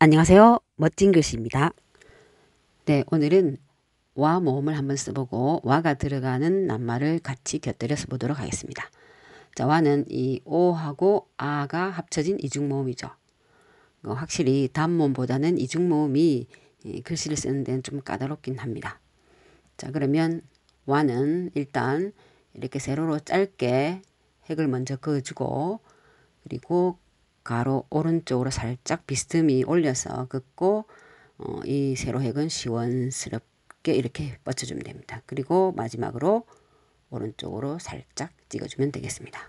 안녕하세요. 멋진 글씨입니다. 네, 오늘은 와 모음을 한번 써보고 와가 들어가는 낱말을 같이 곁들여서 보도록 하겠습니다. 자, 와는 이 오하고 아가 합쳐진 이중모음이죠. 확실히 단모음보다는 이중모음이 글씨를 쓰는 데는 좀 까다롭긴 합니다. 자, 그러면 와는 일단 이렇게 세로로 짧게 획을 먼저 그어주고, 그리고 가로 오른쪽으로 살짝 비스듬히 올려서 긋고, 이 세로획은 시원스럽게 이렇게 뻗쳐주면 됩니다. 그리고 마지막으로 오른쪽으로 살짝 찍어주면 되겠습니다.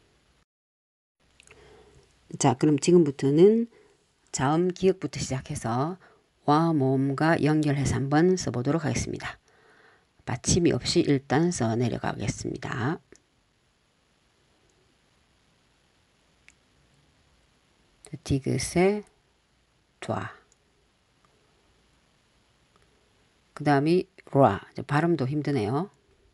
자, 그럼 지금부터는 자음 기역부터 시작해서 와 모음과 연결해서 한번 써보도록 하겠습니다. 받침이 없이 일단 써 내려가겠습니다. 디귿의 좌. 그 다음이 라. 발음도 힘드네요.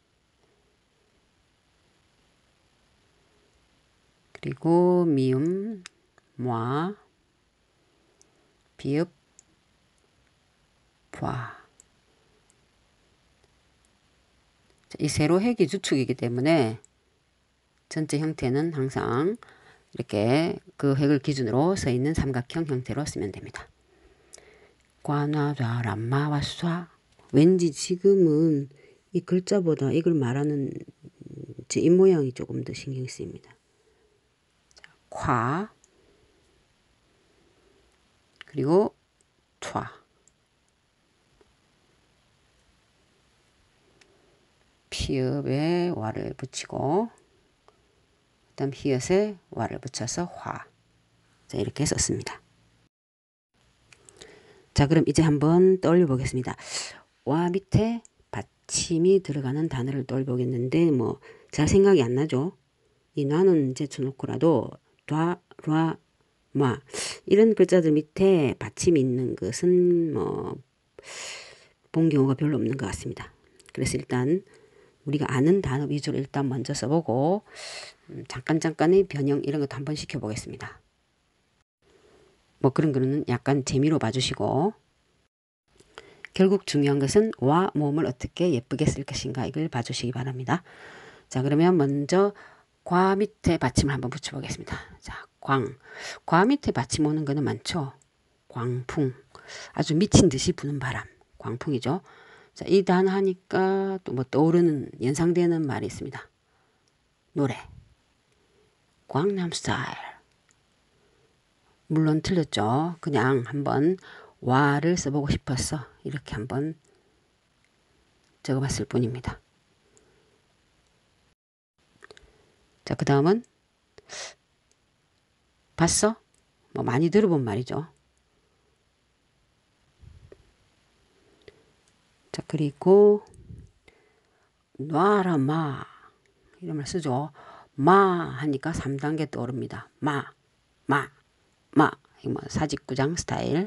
그리고 미음, 마, 비읍, 화. 이 세로획이 주축이기 때문에 전체 형태는 항상 이렇게 그 획을 기준으로 서 있는 삼각형 형태로 쓰면 됩니다. 관화좌 람마와 쏴. 왠지 지금은 이 글자보다 이걸 말하는 제 입모양이 조금 더 신경 쓰입니다. 화, 그리고 촤. 피읍에 와를 붙이고, 그 다음 히읗에 와를 붙여서 화. 자, 이렇게 썼습니다. 자, 그럼 이제 한번 떠올려 보겠습니다. 와 밑에 받침이 들어가는 단어를 떠올려 보겠는데, 잘 생각이 안 나죠? 이 나는 제쳐놓고라도, 다, 라, 마. 이런 글자들 밑에 받침이 있는 것은 본 경우가 별로 없는 것 같습니다. 그래서 일단 우리가 아는 단어 위주로 일단 먼저 써보고, 잠깐의 변형 이런 것도 한번 시켜보겠습니다. 그런 거는 약간 재미로 봐주시고, 결국 중요한 것은 와 모음을 어떻게 예쁘게 쓸 것인가 이걸 봐주시기 바랍니다. 자, 그러면 먼저 과 밑에 받침을 한번 붙여보겠습니다. 자, 과 밑에 받침 오는 거는 많죠. 광풍. 아주 미친 듯이 부는 바람. 광풍이죠. 자, 이 단어 하니까 또 떠오르는 연상되는 말이 있습니다. 노래. 광남 스타일. 물론 틀렸죠. 그냥 한번 와를 써보고 싶어서 이렇게 한번 적어봤을 뿐입니다. 자, 그 다음은 봤어? 많이 들어본 말이죠. 자, 그리고 놔라 마 이런 말 쓰죠. 마 하니까 3단계 떠오릅니다. 마. 사직구장 스타일.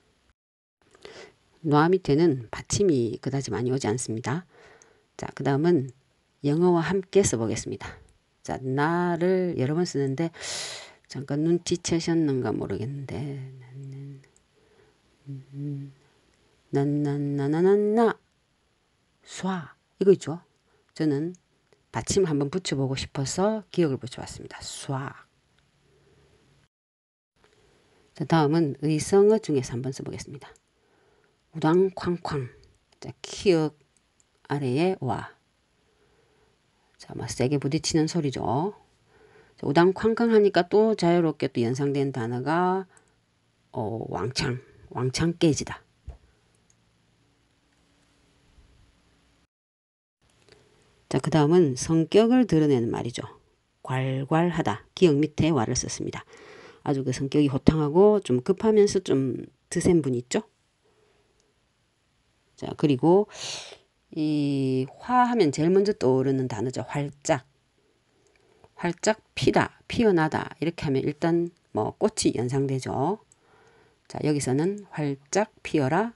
놔 밑에는 받침이 그다지 많이 오지 않습니다. 자, 그 다음은 영어와 함께 써보겠습니다. 자, 나를 여러 번 쓰는데 잠깐 눈치채셨는가 모르겠는데 나나나나나나 쏴 이거 있죠. 저는 받침 한번 붙여보고 싶어서 기억을 붙여봤습니다. 쏴. 자, 다음은 의성어 중에서 한번 써보겠습니다. 우당쾅쾅. 자, 키읔 아래에 와. 자, 세게 부딪히는 소리죠. 자, 우당쾅쾅 하니까 또 자유롭게 또 연상된 단어가 왕창 깨지다. 자, 그 다음은 성격을 드러내는 말이죠. 괄괄하다. 기역 밑에 와를 썼습니다. 아주 그 성격이 호탕하고 좀 급하면서 좀 드센 분 있죠? 자, 그리고 이 화 하면 제일 먼저 떠오르는 단어죠. 활짝. 활짝 피다, 피어나다. 이렇게 하면 일단 꽃이 연상되죠. 자, 여기서는 활짝 피어라.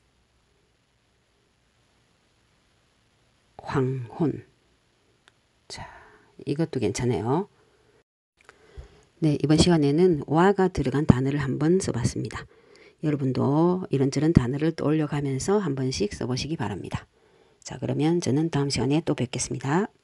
황혼. 자, 이것도 괜찮아요. 네, 이번 시간에는 와가 들어간 단어를 한번 써봤습니다. 여러분도 이런저런 단어를 떠올려 가면서 한 번씩 써보시기 바랍니다. 자, 그러면 저는 다음 시간에 또 뵙겠습니다.